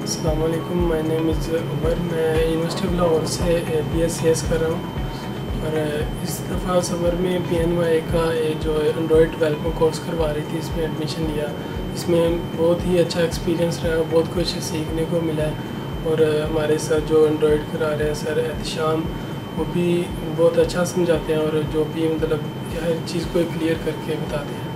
अस्सलाम वालेकुम, my name is Umar. मैं यूनिवर्सिटी ऑफ लाहौर से BSc कर रहा हूँ और इस दफ़ा समर में PNY का जो एंड्रॉयड डेवलपमेंट कोर्स करवा रही थी, इसमें एडमिशन लिया। इसमें बहुत ही अच्छा एक्सपीरियंस रहा, बहुत कुछ सीखने को मिला और हमारे साथ जो एंड्रॉयड करा रहे हैं सर एहतशाम, वो भी बहुत अच्छा समझाते हैं और जो भी मतलब हर चीज़ को क्लियर करके बताते हैं।